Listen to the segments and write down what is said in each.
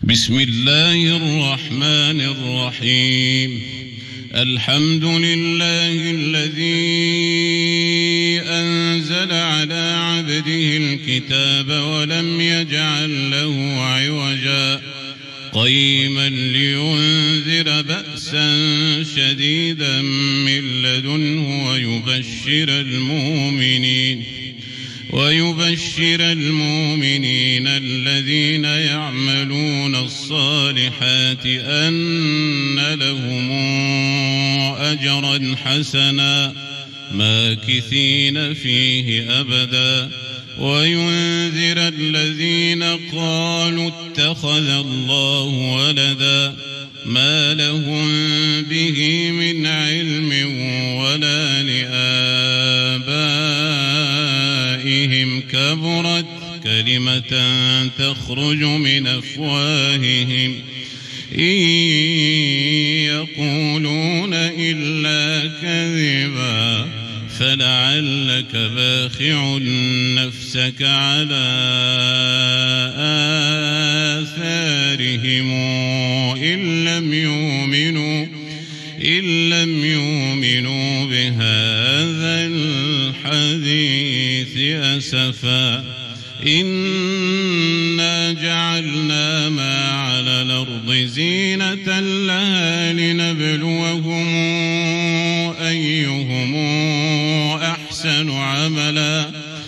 بسم الله الرحمن الرحيم. الحمد لله الذي أنزل على عبده الكتاب ولم يجعل له عوجا قيما لينذر بأسا شديدا من لدنه ويبشر المؤمنين الذين يعملون الصالحات أن لهم أجرا حسنا ماكثين فيه أبدا وينذر الذين قالوا اتخذ الله ولدا ما لهم به من علم ولا لآبائهم كبرت كلمة تخرج من أفواههم إن يقولون إلا كذبا فلعلك باخع نفسك على آثارهم إن لم يؤمنوا بهذا الحديث أسفا إنا جعلنا ما على الأرض زينة لها لنبلوهم أيهم أحسن عملا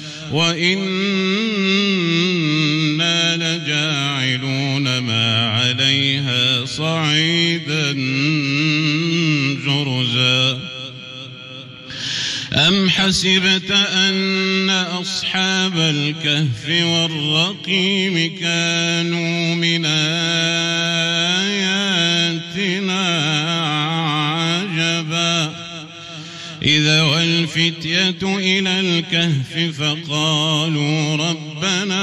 وإنا لجاعلون ما عليها صعيدا جرزا أم حسبت أن أصحاب الكهف والرقيم كانوا من آياتنا عجبا إذا والفتية إلى الكهف فقالوا ربنا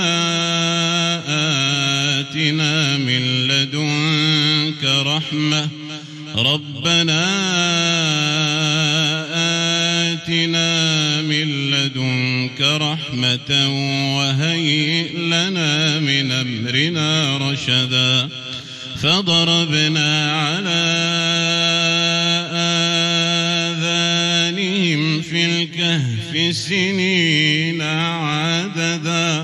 آتنا من لدنك رحمة وهيئ لنا من أمرنا رشدا فضربنا على آذانهم في الكهف سنين عددا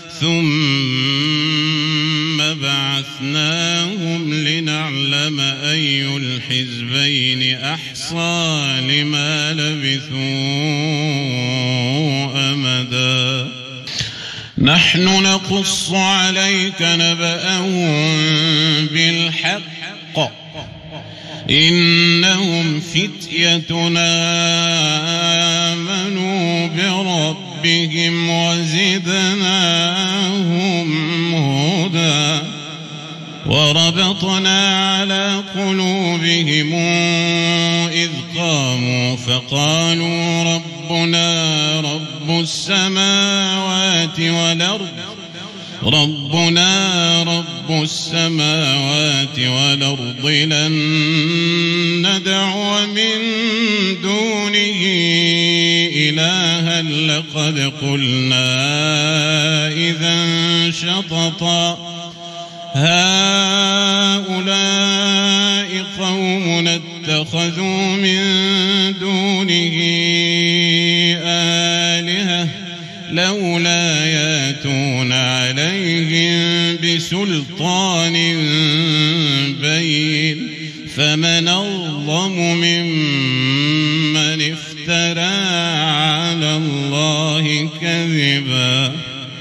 ثم بعثناهم لنعلم أي الحزبين أحصى لما لبثوا أمدا نحن نقص عليك نبأهم بالحق إنهم فتيتنا آمنوا بربهم وزدناهم هدى وربطنا على قلوبهم إذ قاموا فقالوا ربنا رب السماوات والأرض لن ندعو من دونه إلها لقد قلنا إذا شططا هؤلاء قومنا اتخذوا من دونه آلهة لولا ياتون عليهم بسلطان بين فمن أظلم ممن افترى على الله كذبا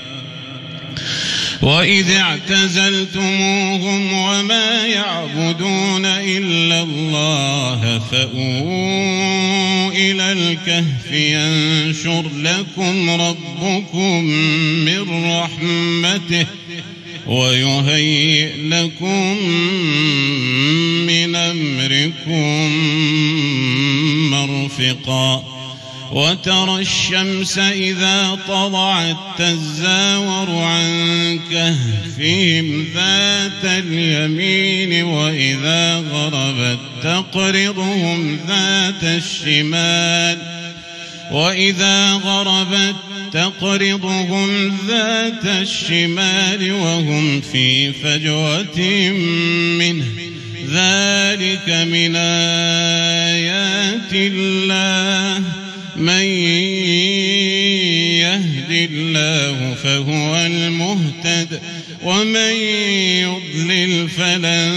وإذ اعتزلتموهم وما يعبدون إلا الله فأووا إلى الكهف ينشر لكم ربكم من رحمته ويهيئ لكم من أمركم مرفقا وترى الشمس إذا طلعت تزاور عن كهفهم ذات اليمين وإذا غربت تقرضهم ذات الشمال وإذا غربت تقرضهم ذات الشمال وهم في فجوة منه ذلك من آيات الله من يهد الله فهو المهتد ومن يضلل فلن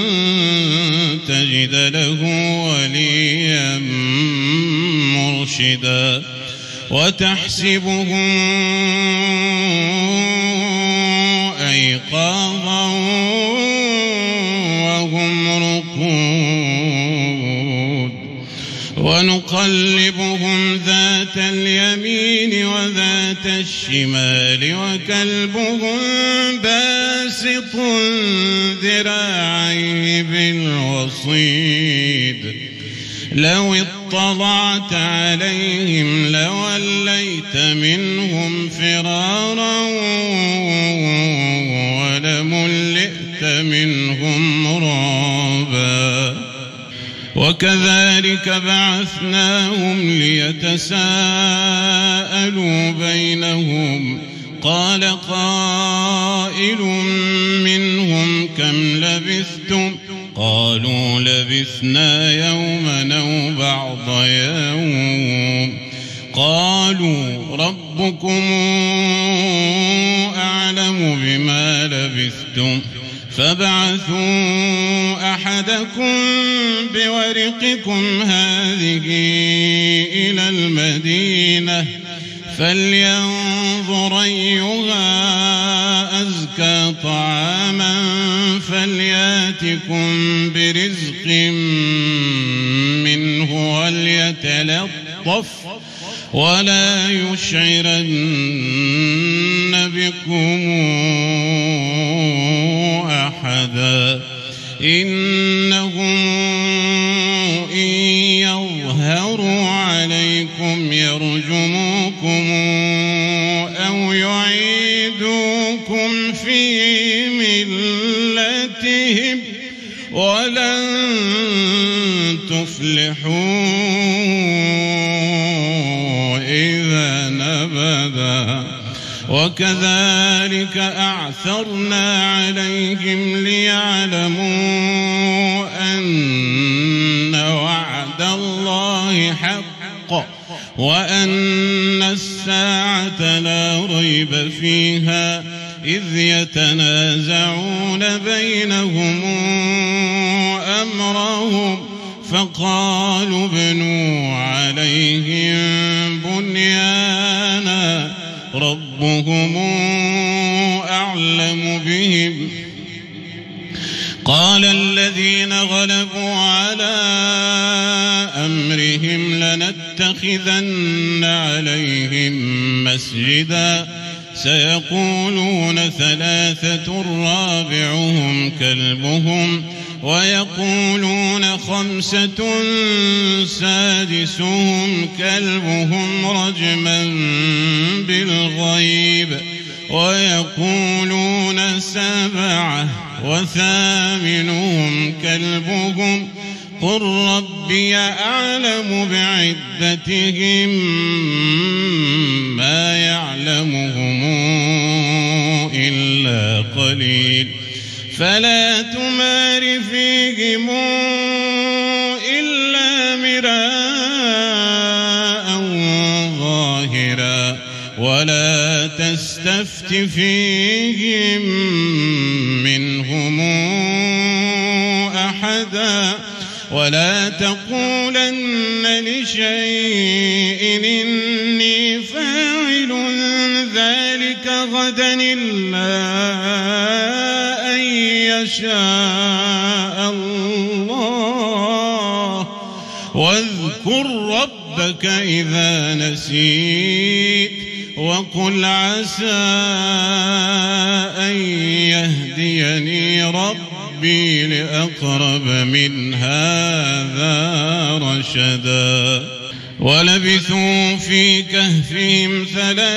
تجد له وليا مرشدا وتحسبهم أيقاظا وهم رقود ونقلبهم ذات اليمين وذات الشمال وكلبهم باسط ذراعيه بالوصيد لو اطلعت عليهم لوليت منهم فرارا ولملئت منهم رعبا وكذلك بعثناهم ليتساءلوا بينهم قال قائل منهم كم لبثتم قالوا لبثنا يوما أو بعض يوم قالوا ربكم أعلم بما لبثتم فابعثوا أحدكم بورقكم هذه إلى المدينة فلينظر أيها أزكى طعاما فلياتكم برزق منه وليتلطف ولا يشعرن بكم أحدا إنهم إن يظهروا عليكم يرجموكم أو يعيدوكم في ملتهم ولن تفلحوا إذا أبدا وكذلك أعثرنا عليهم ليعلموا أن وعد الله حق وأن الساعة لا ريب فيها إذ يتنازعون بينهم أمرهم فقالوا ابنوا عليهم بنيانا ربهم أعلم بهم قال الذين غلبوا على أمرهم لنتخذن عليهم مسجدا سيقولون ثلاثة رابعهم كلبهم ويقولون خمسة سادسهم كلبهم رجما بالغيب ويقولون سبعة وثامنهم كلبهم قل ربي أعلم بعدتهم ما يعلمهم إلا قليل فلا تمار فيهم إلا مراء ظاهرا ولا تستفت فيهم منهم أحدا ولا تقولن لشيء إني فاعل ذلك غدا إلا أن يشاء الله واذكر ربك إذا نسيت وقل عسى أن يهديني ربي لأقرب من هذا رشدا ولبثوا في كهفهم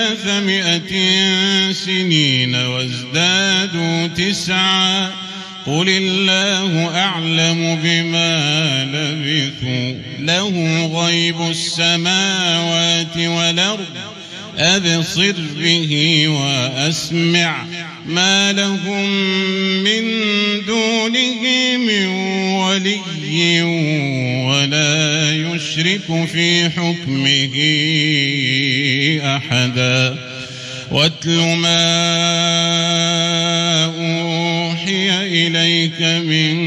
300 سنين وازدادوا 9 قل الله أعلم بما لبثوا له غيب السماوات والأرض أبصر به وأسمع ما لهم من دونه من ولي ولا يشرك في حكمه أحدا واتل ما أوحي إليك من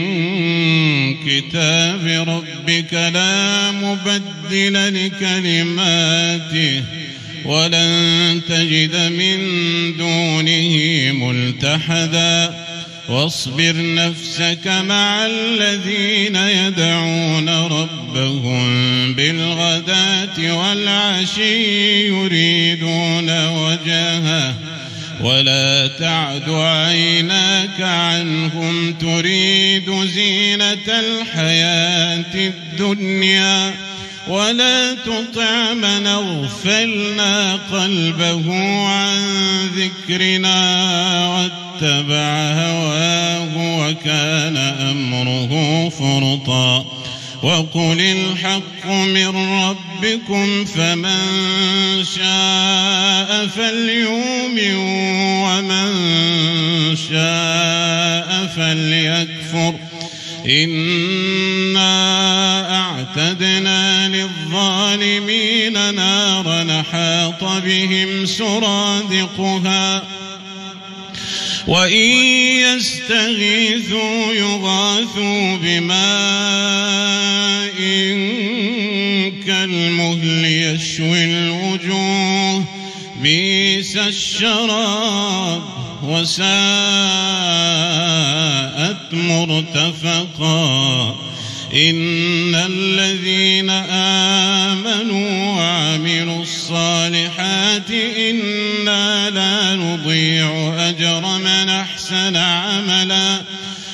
كتاب ربك لا مبدل لكلماته ولن تجد من دونه ملتحدا واصبر نفسك مع الذين يدعون ربهم بالغداة والعشي يريدون وجهه ولا تعد عيناك عنهم تريد زينة الحياة الدنيا ولا تطع من أغفلنا قلبه عن ذكرنا واتبع هواه وكان أمره فرطا وقل الحق من ربكم فمن شاء فليؤمن ومن شاء فليكفر إنا أعتدنا للظالمين نارا أحاط بهم سرادقها وإن يستغيثوا يغاثوا بماء كالمهل يشوي الوجوه بئس الشراب وساءت مرتفقا إن الذين آمنوا وعملوا الصالحات إنا لا نضيع أجر من أحسن عملا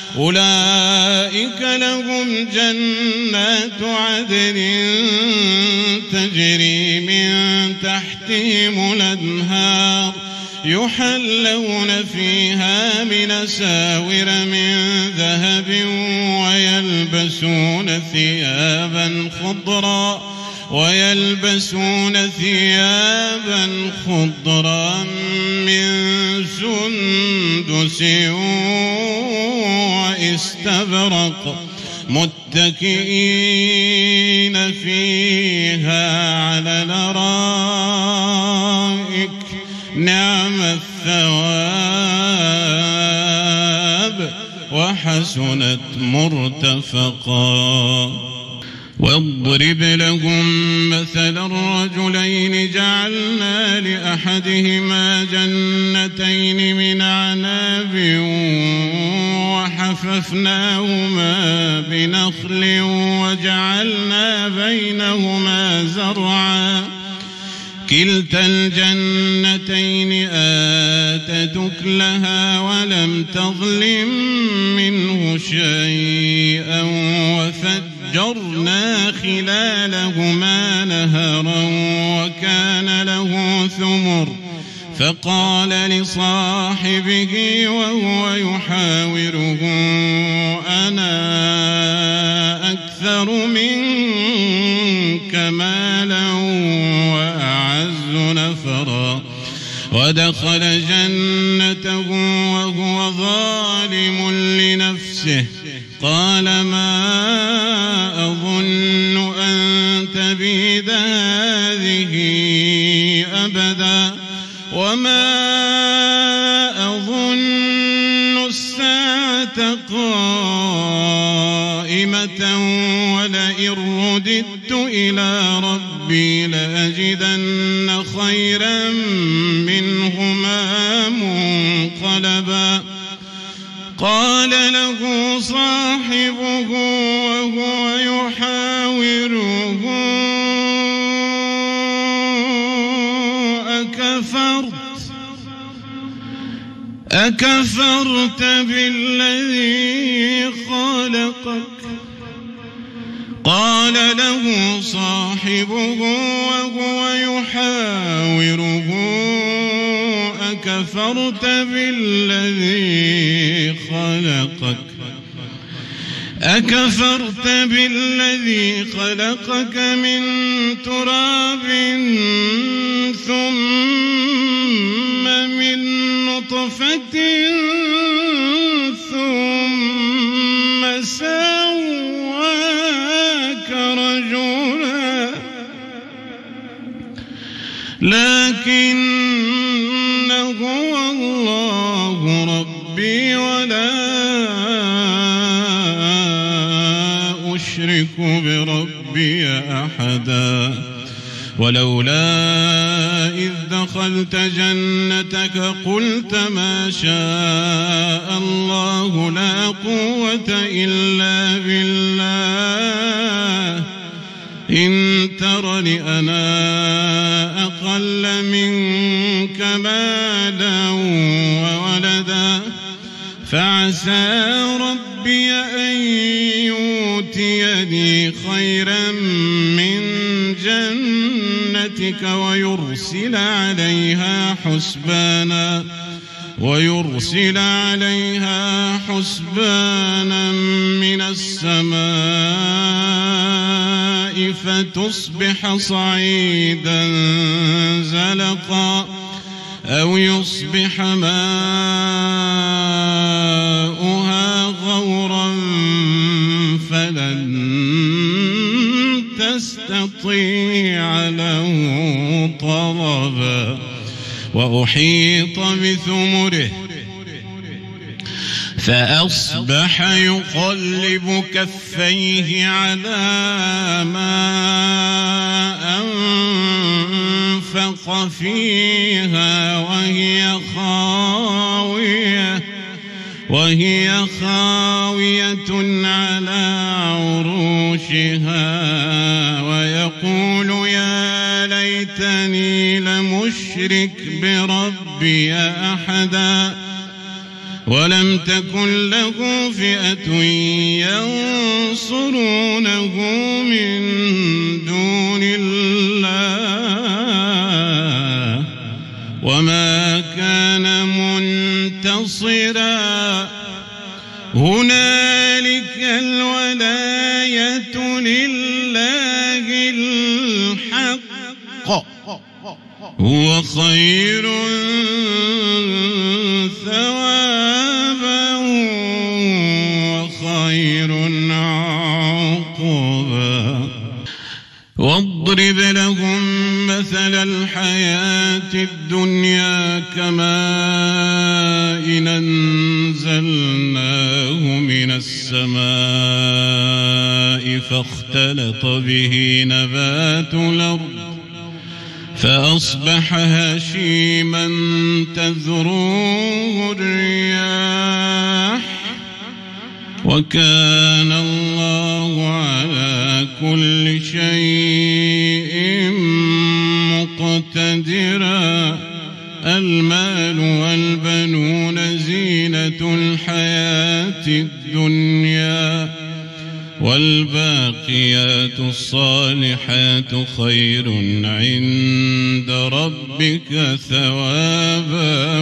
أولئك لهم جنات عدن تجري من تحتهم الأنهار يحلون فيها من أساور من ذهب ويلبسون ثيابا خضرا من سندس واستبرق متكئين فيها على الأرائك نعم الثواب وحسنت مرتفقا واضرب لهم مثل الرجلين جعلنا لأحدهما جنتين من أعناب وحففناهما بنخل وجعلنا بينهما زرعا كلتا الجنتين آتت أكلها ولم تظلم منه شيئا وفجرنا خلالهما نهرا وكان له ثمر فقال لصاحبه وهو يحاوره أنا أكثر منك مالا وأعز نفرا ودخل جنته وهو ظالم لنفسه قال ما أظن أن تبيد هذه أبدا وما أظن الساعة قائمة ولئن رددت إلى ربي لأجدن خيرا منهما منقلبا قال له صاحبه وهو يحاوره أكفرت بالذي خلقك قال له صاحبه وهو يحاوره أكفرت بالذي خلقك أكفرت بالذي خلقك من تراب ثم من نطفة ثم سواك رجلا لكن هو الله ربي ولا أشرك بربي أحدا ولولا إذ دخلت جنتك قلت ما شاء الله لا قوة إلا بالله إن ترني أنا أقل منك مالا وولدا فعسى ربي أن يؤتيني خيرا من جنتك ويرسل عليها حسبانا من السماء فتصبح صعيدا زلقا أو يصبح ماؤها غورا فلن تستطيع له طلبا وأحيط بثمره فأصبح يقلب كفيه على ما أنفق فيها وهي خاوية على عروشها ويقول يا ليتني لمشرك بربي أحدا ولم تكن له فئة ينصرونه من دون الله وما كان منتصرا هنالك الولاية لله الحق هو خير ثوابا وخير عقبا واضرب لهم مثل الحياة الدنيا كماء أنزلناه من السماء فاختلط به نبات الأرض فأصبح هشيما تذروه الرياح وكان الله على كل شيء مقتدرا المال والبنون زينة الحياة الدنيا والباقيات الصالحات خير عند ربك ثوابا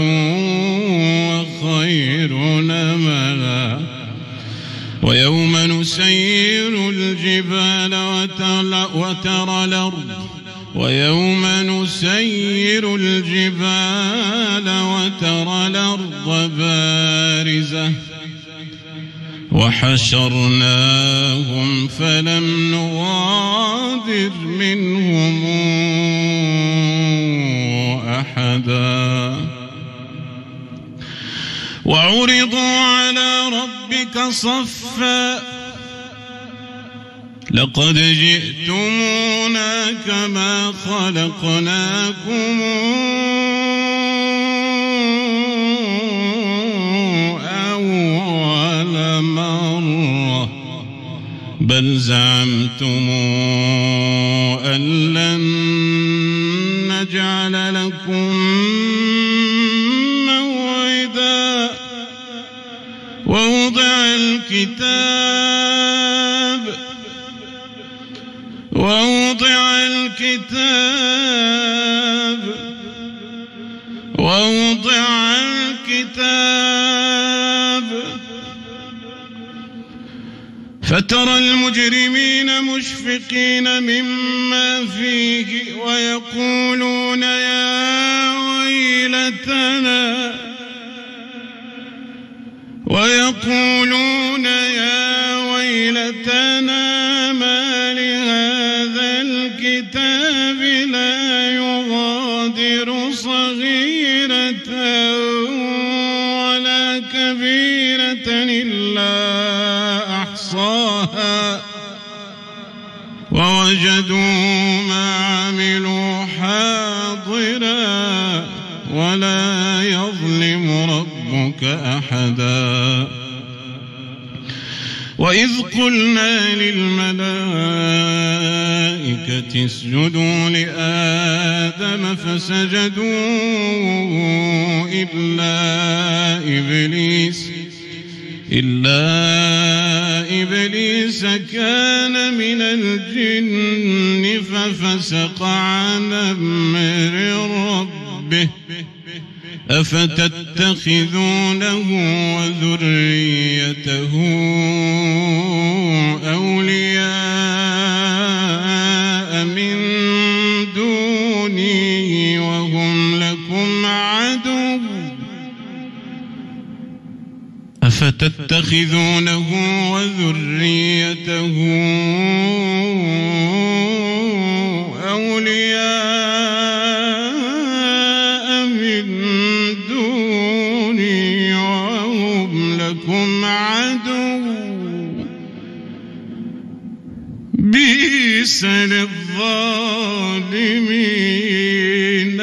وخير نملا ويوم نسير الجبال وترى الأرض بارزة وحشرناهم فلم نغادر منهم أحدا وعرضوا على ربك صفا لقد جئتمونا كما خلقناكم أول مرة بل زعمتم أن لن نجعل لكم موعدا ووضع الكتاب فترى المجرمين مشفقين مما فيه ويقولون يا ويلتنا ما لهذا الكتاب لا يغادر صغيرة ولا كبيرة إلا أحصاها ووجدوا ما عملوا حاضرا ولا يظلم ربك أحدا. وإذ قلنا للملائكة اسجدوا لآدم فسجدوا إلا إبليس كان من الجن ففسق عن أمر ربه أفتتخذونه وذريته أولياء من دوني وهم لكم عدو أفتتخذونه وذريته أولياء من دوني وهم لكم عدو بئس للظالمين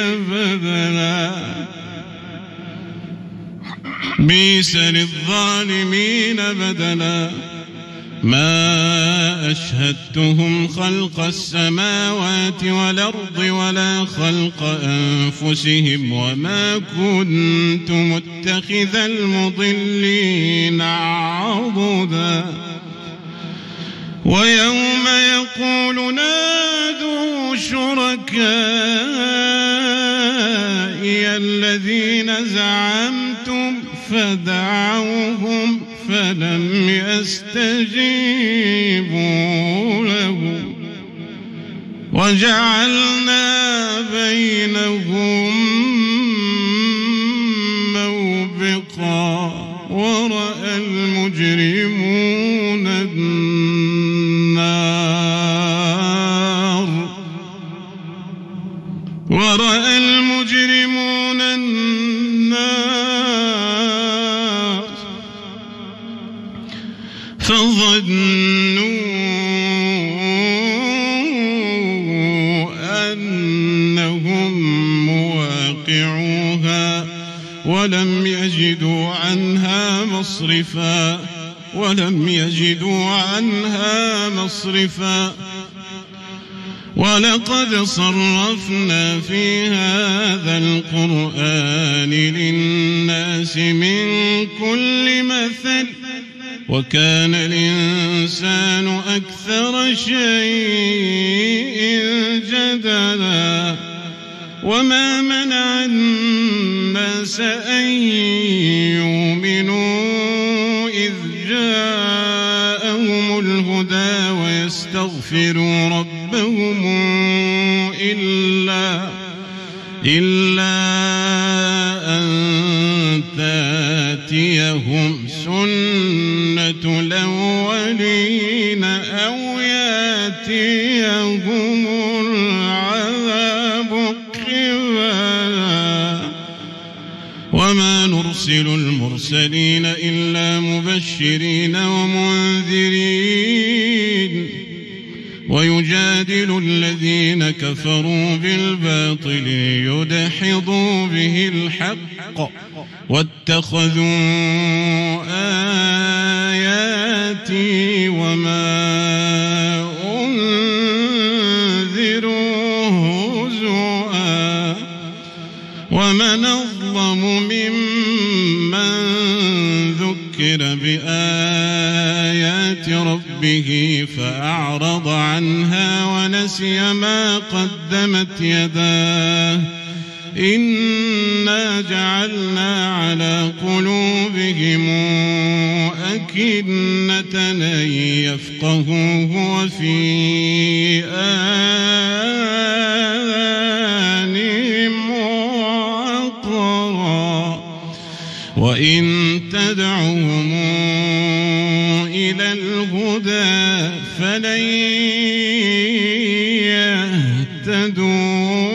بدلا ما أشهدتهم خلق السماوات والأرض ولا خلق أنفسهم وما كنت متخذ المضلين عضدا. ويوم يقول نادوا شركائي الذين زعمتم فدعوهم فلم يستجيبوا له وجعلنا بينهم موبقا ورأى المجرمون النار فظنوا أنهم مواقعوها ولم يجدوا عنها مصرفا ولقد صرفنا في هذا القرآن للناس من كل مثل وكان الإنسان أكثر شيء جدلا. وما منع الناس أن يؤمنوا إذ جاءهم الهدى ويستغفروا ربهم إلا أن تأتيهم سنة الأولين أو يأتيهم العذاب قبلا. وما نرسل المرسلين إلا مبشرين ومنذرين ويجادل الذين كفروا بالباطل ليدحضوا به الحق واتخذوا آياتي وما أنذروا هزوا. ومن أظلم ممن ذكر بآيات ربه فأعرض عنها ونسي ما قدمت يداه إنا جعلنا على قلوبهم أكنة أن يفقهوه وفي آذانهم وقرا وإن تدعوهم إلى الهدى فلن يهتدوا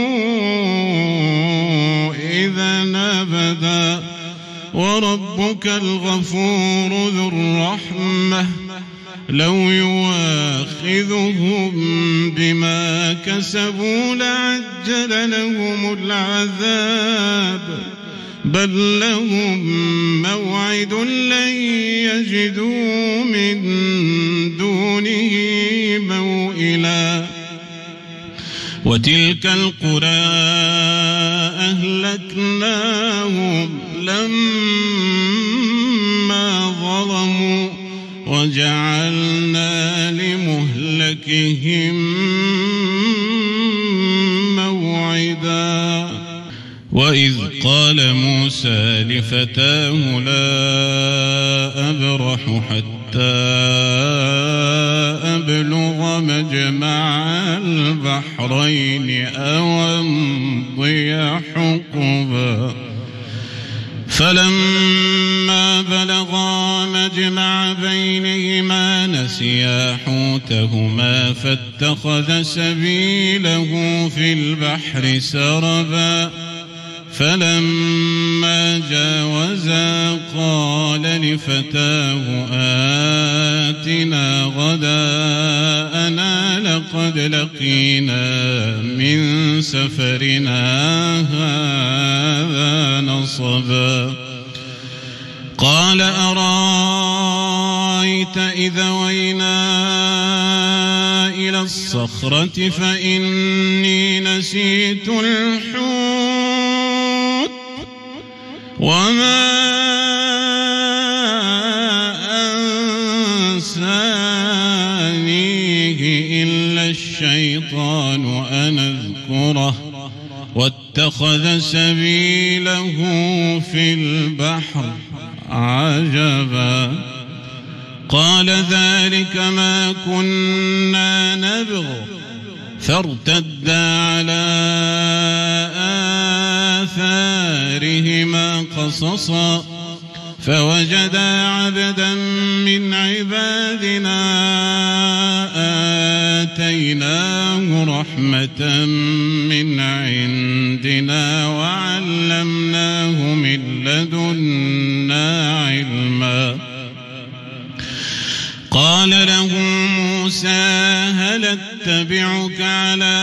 إذا أبدا وربك الغفور ذو الرحمة لو يواخذهم بما كسبوا لعجل لهم العذاب بل لهم موعد لن يجدوا من دونه موئلا وتلك القرى أهلكناهم لما ظلموا وجعلنا لمهلكهم موعدا وإذ قال موسى لفتاه لا أبرح حتى أبلغ مجمع البحرين أو أمضي حقبا فلما بلغا مجمع بينهما نسيا حوتهما فاتخذ سبيله في البحر سربا فلما جاوزا قال لفتاه آتنا غداءنا لقد لقينا من سفرنا هذا نصبا قال أرأيت إذا وينا إلى الصخرة فإني نسيت الحوت وما أنسانيه إلا الشيطان أن أذكره واتخذ سبيله في البحر عجبا قال ذلك ما كنا نبغ فارتدا على آثارهما قصصا فوجدا عبدا من عبادنا آتيناه رحمة من عندنا وعلمناه من لدنا علما قال له موسى هل اتبعك على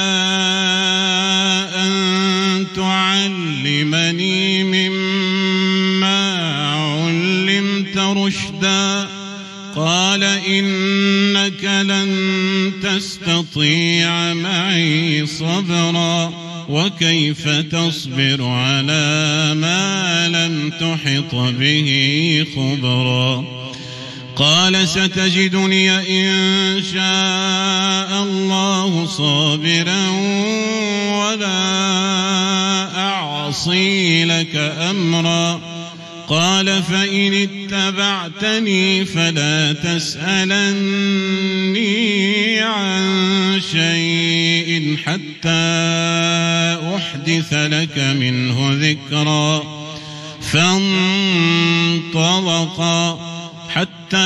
أن تعلمني مما علمت رشدا قال إنك لن تستطيع معي صبرا وكيف تصبر على ما لم تحط به خبرا قال ستجدني إن شاء الله صابرا ولا أعصي لك أمرا قال فإن اتبعتني فلا تسألني عن شيء حتى أحدث لك منه ذكرا فانطلقا حتى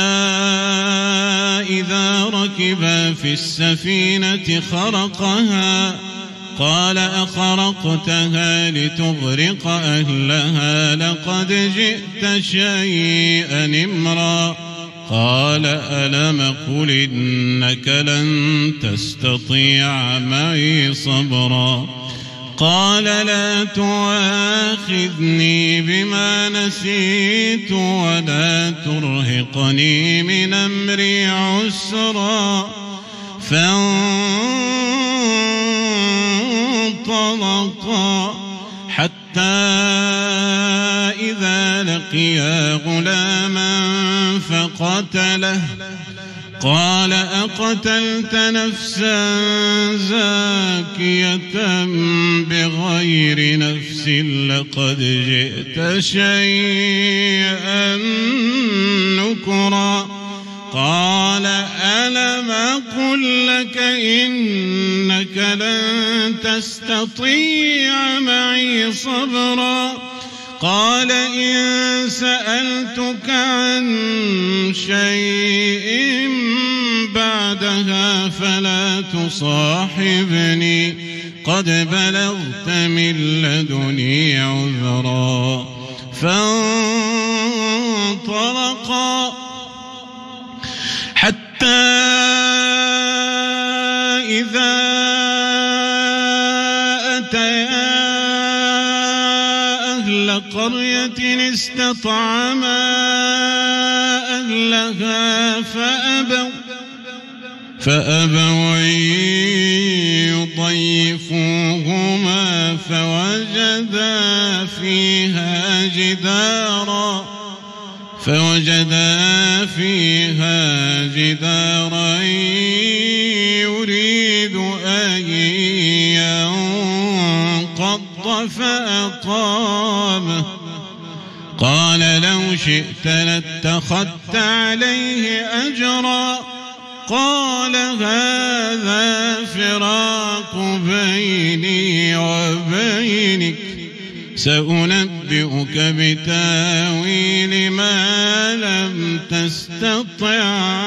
إذا ركبا في السفينة خرقها قال أخرقتها لتغرق أهلها لقد جئت شيئا إمرا قال ألم قل إنك لن تستطيع معي صبرا قال لا تؤاخذني بما نسيت ولا ترهقني من أمري عسرا فانطلقا حتى إذا لقيا غلاما قال أقتلت نفسا زاكية بغير نفس لقد جئت شيئا نكرا قال ألم أقل لك إنك لن تستطيع معي صبرا قال إن سألتك عن شيء بعدها فلا تصاحبني قد بلغت من لدني عذرا فانطلقا حتى إذا أتيا أهل قرية استطعما أهلها فأبوا أن يضيفوهما فوجدا فيها جدارا يريد أن ينقض فأقامه قال لو شئت لاتخذت عليه أجرا قال هذا فراق بيني وبينك سأنبئك بتاويل ما لم تستطع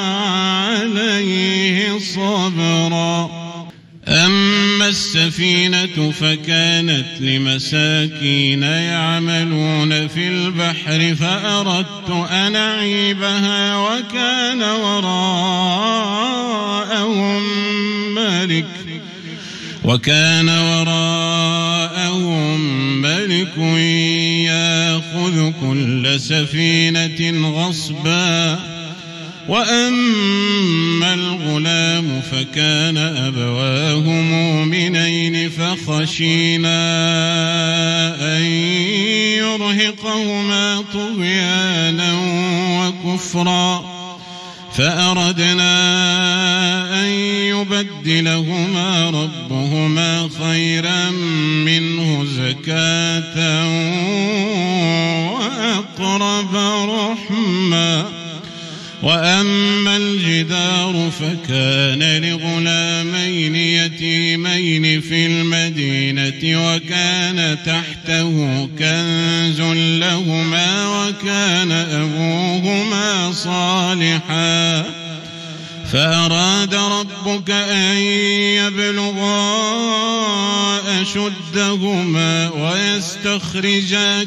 عليه صبرا أما السفينة فكانت لمساكين يعملون في البحر فأردت أن أعيبها وكان وراءهم ملك يأخذ كل سفينة غصبا وأما الغلام فكان أبواه مؤمنين فخشينا أن يرهقهما طغيانا وكفرا فأردنا أن يبدلهما ربهما خيرا منه زكاة وأقرب رحما وأما الجدار فكان لغلامين يتيمين في المدينة وكان تحته كنز لهما وكان أبوهما صالحا فأراد ربك أن يبلغا أشدهما ويستخرجا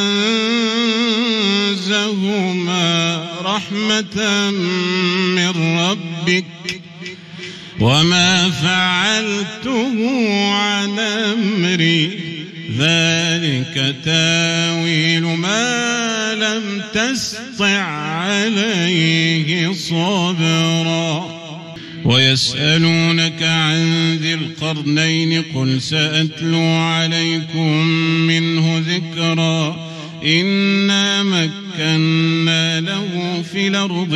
كنزهما رحمة من ربك وما فعلته عن أمري ذلك تاويل ما لم تستطع عليه صبرا ويسألونك عن ذي القرنين قل سأتلو عليكم منه ذكرا إنا مكنا له في الأرض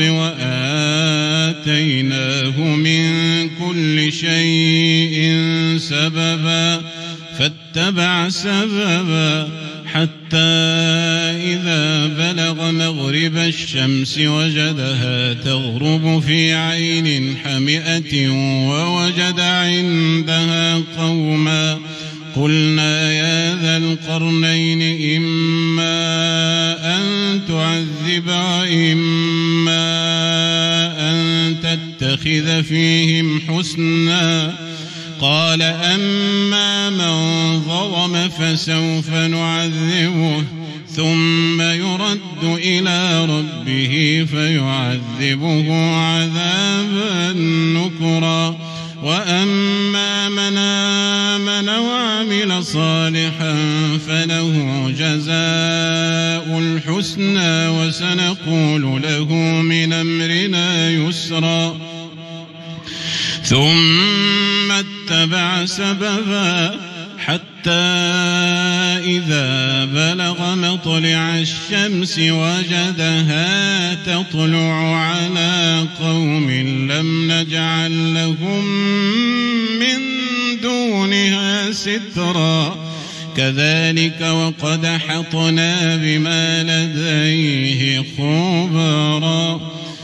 وآتيناه من كل شيء سببا فاتبع سببا حتى إذا بلغ مغرب الشمس وجدها تغرب في عين حمئة ووجد عندها قوما قلنا يا ذا القرنين إما أن تعذب وإما أن تتخذ فيهم حسنا قال أما من ظلم فسوف نعذبه ثم يرد إلى ربه فيعذبه عذابا نكرا وأما من آمن وعمل صالحا فله جزاء الحسنى وسنقول له من أمرنا يسرا ثم اتبع سببا حتى إذا بلغ مطلع الشمس وجدها تطلع على قوم لم نجعل لهم من دونها سترا كذلك وقد أحطنا بما لديه خبرا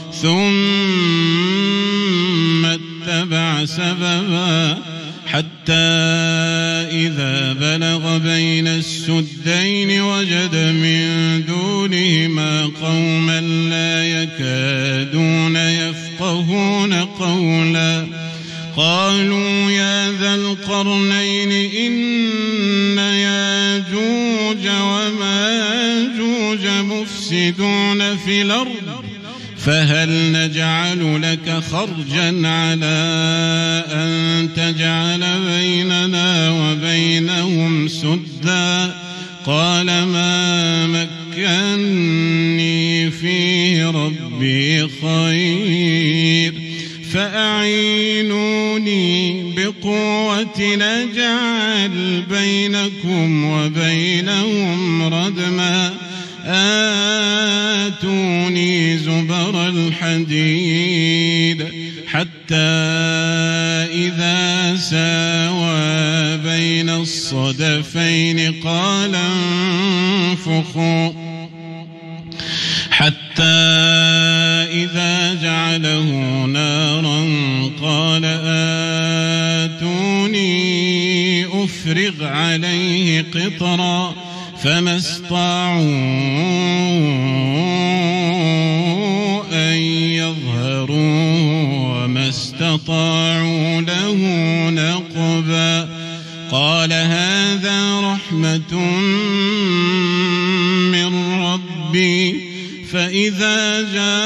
ثم اتبع سببا حتى إذا بلغ بين السدين وجد من دونهما قوما لا يكادون يفقهون قولا قالوا يا ذا القرنين إن ياجوج وماجوج مفسدون في الأرض فهل نجعل لك خرجا على أن تجعل بيننا وبينهم سدا قال ما مكني فيه ربي خير فأعينوني بقوة نجعل بينكم وبينهم ردما آتوني زبر الحديد حتى إذا ساوى بين الصدفين قال انفخوا حتى إذا جعله نارا قال آتوني أفرغ عليه قطرا فما استطاعوا أن يظهروا وما استطاعوا له نقبا قال هذا رحمة من ربي فإذا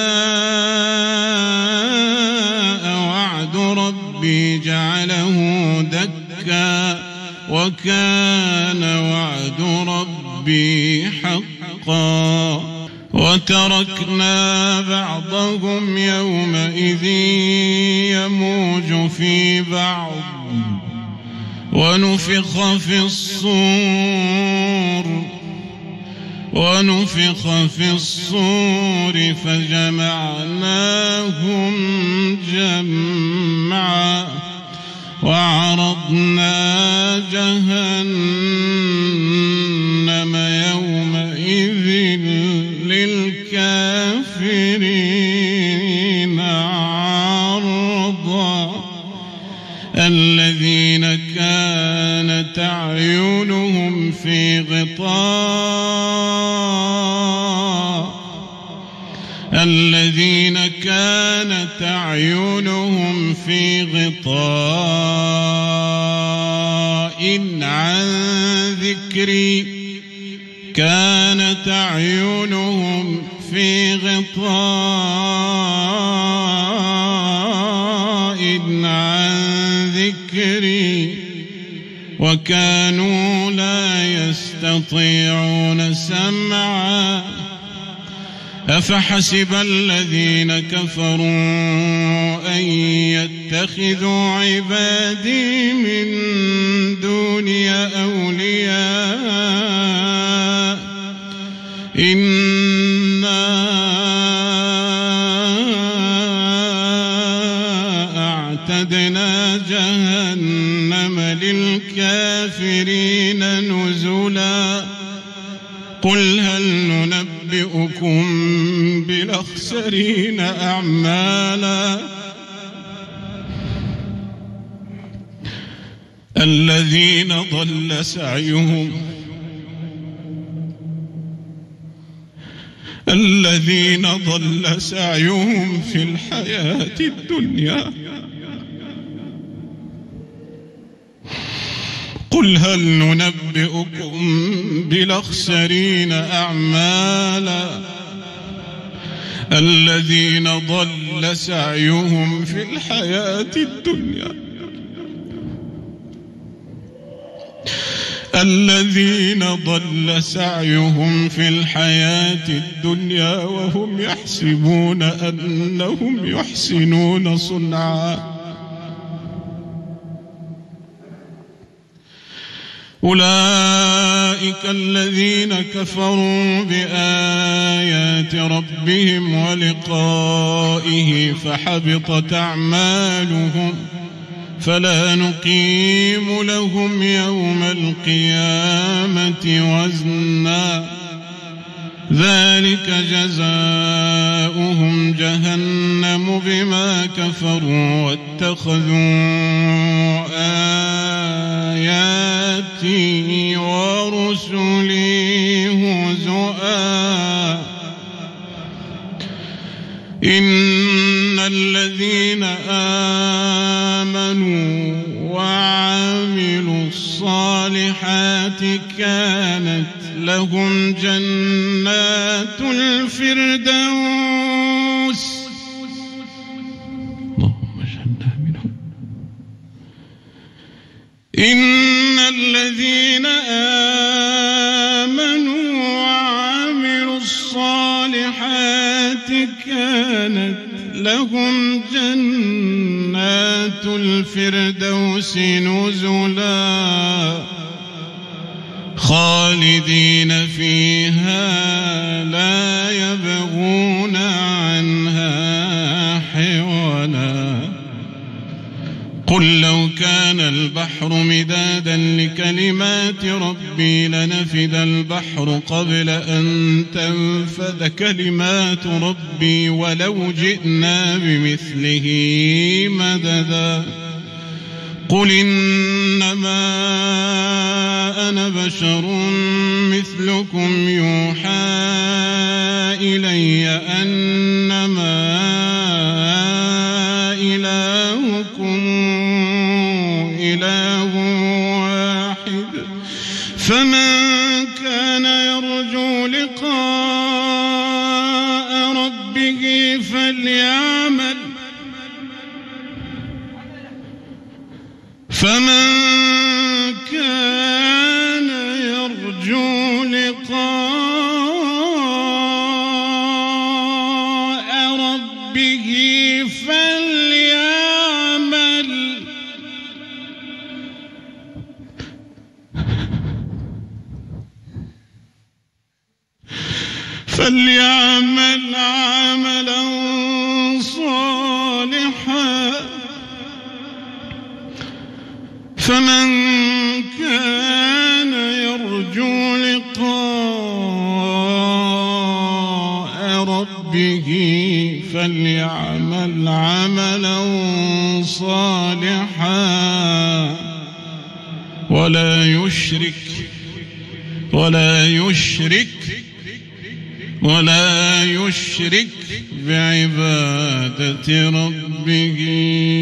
جاء وعد ربي جعله دكا وكان وعد ربي حقا وتركنا بعضهم يومئذ يموج في بعض ونفخ في الصور فجمعناهم جمعا وعرضنا جهنم يومئذ للكافرين عرضا الذين كانت أعينهم في غطاء عن ذكري وكانوا لا يستطيعون سمعا أفحسب الذين كفروا أن يتخذوا عبادي من دوني أولياء إنا أعتدنا جهنم للكافرين نزلا قل هل ننبئكم بالأخسرين أعمالا الذين ضل سعيهم في الحياة الدنيا قل هل ننبئكم بالأخسرين أعمالا الذين ضل سعيهم في الحياة الدنيا وهم يحسبون أنهم يحسنون صنعا أولئك الذين كفروا بآيات ربهم ولقائه فحبطت أعمالهم فلا نقيم لهم يوم القيامة وزنا ذلك جزاؤهم جهنم بما كفروا واتخذوا آياتي ورسلي هزؤا إن الذين آمنوا وعملوا الصالحات كانت لهم جنات الفردوس اللهم اجعلنا منهم إن الذين آمنوا وعملوا الصالحات كانت لهم جنات الفردوس نزلا خالدين فيها لا يبغون عنها حولا قل لو كان البحر مدادا لكلمات ربي لنفد البحر قبل أن تنفد كلمات ربي ولو جئنا بمثله مددا قل إنما أنا بشر مثلكم يوحى إلي أنما إلهكم إله واحد فمن كان يرجو لقاء ربه فمن كان يرجو لقاء ربه فليعمل عملا صالحا فمن كان يرجو لقاء ربه فليعمل عملا صالحا ولا يشرك بعبادة ربه